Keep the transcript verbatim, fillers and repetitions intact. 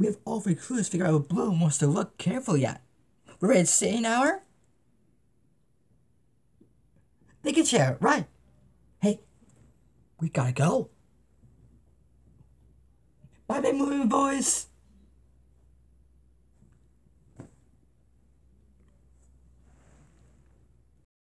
We have all three clues to figure out what Bloom wants to look carefully at. We're ready to say an hour? They can share it, right? Hey, we gotta go. Bye, bye, moving boys.